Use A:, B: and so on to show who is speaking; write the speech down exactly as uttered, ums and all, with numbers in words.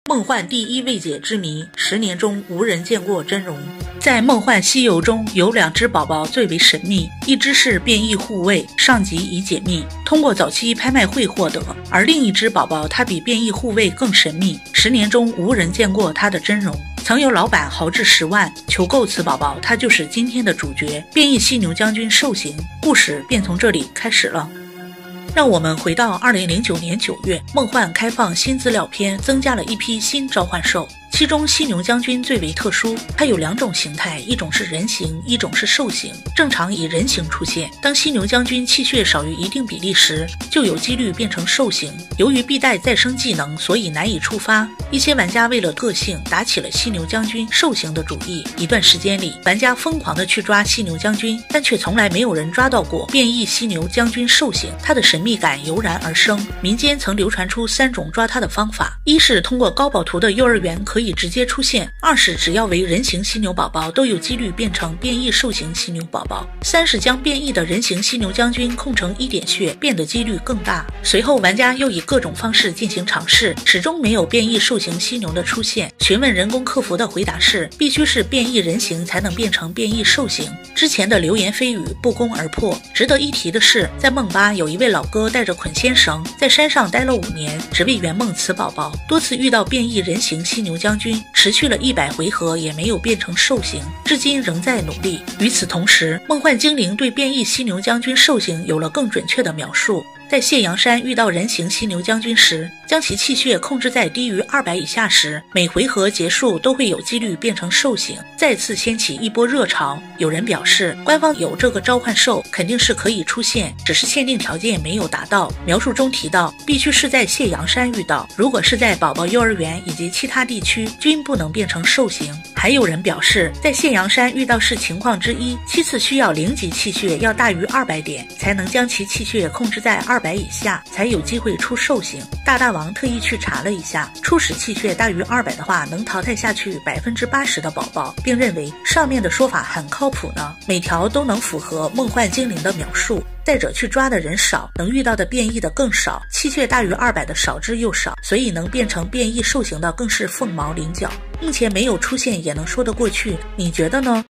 A: 梦幻第一未解之谜，十年中无人见过真容。在梦幻西游中，有两只宝宝最为神秘，一只是变异护卫，上集已解密，通过早期拍卖会获得；而另一只宝宝，它比变异护卫更神秘，十年中无人见过它的真容。曾有老板豪掷十万求购此宝宝，它就是今天的主角——变异犀牛将军兽形。故事便从这里开始了。让我们回到二零零九年九月，梦幻开放新资料片，增加了一批新召唤兽。其中犀牛将军最为特殊，它有两种形态，一种是人形，一种是兽形。正常以人形出现，当犀牛将军气血少于一定比例时，就有几率变成兽形。由于必带再生技能，所以难以触发。一些玩家为了个性，打起了犀牛将军兽形的主意。一段时间里，玩家疯狂地去抓犀牛将军，但却从来没有人抓到过变异犀牛将军兽形。它的神秘感油然而生，民间曾流传出三种抓它的方法：一是通过高宝图的幼儿园可以直接出现；二是只要为人形犀牛宝宝都有几率变成变异兽形犀牛宝宝；三是将变异的人形犀牛将军控成一点穴，变的几率更大。随后玩家又以各种方式进行尝试，始终没有变异兽形犀牛的出现。询问人工客服的回答是，必须是变异人形才能变成变异兽形。之前的流言蜚语不攻而破。值得一提的是，在梦吧有一位老哥带着捆仙绳在山上待了五年，只为圆梦此宝宝，多次遇到变异人形犀牛将军，持续了一百回合也没有变成兽形，至今仍在努力。与此同时，梦幻精灵对变异犀牛将军兽形有了更准确的描述。在谢阳山遇到人形犀牛将军时，将其气血控制在低于二百以下时，每回合结束都会有几率变成兽形，再次掀起一波热潮。有人表示，官方有这个召唤兽肯定是可以出现，只是限定条件没有达到。描述中提到，必须是在谢阳山遇到，如果是在宝宝幼儿园以及其他地区，均不能变成兽形。还有人表示，在谢阳山遇到是情况之一，其次需要零级气血要大于二百点，才能将其气血控制在二百以下，才有机会出兽形。大大王特意去查了一下，初始气血大于二百的话，能淘汰下去 百分之八十 的宝宝，并认为上面的说法很靠谱呢，每条都能符合梦幻精灵的描述。再者，去抓的人少，能遇到的变异的更少，气血大于二百的少之又少，所以能变成变异兽形的更是凤毛麟角。目前没有出现也能说得过去，你觉得呢？